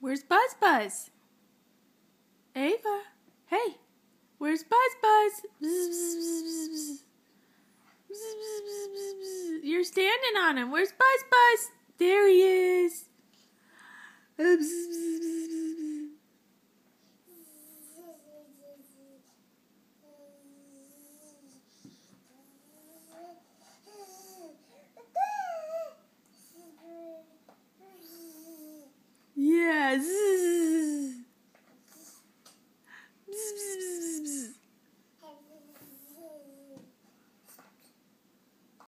Where's Buzz Buzz? Ava, hey, where's Buzz Buzz? Bzz, bzz, bzz, bzz. Bzz, bzz, bzz, bzz, bzz. You're standing on him. Where's Buzz Buzz? There he is. Bzz, bzz, bzz, bzz. Yeah.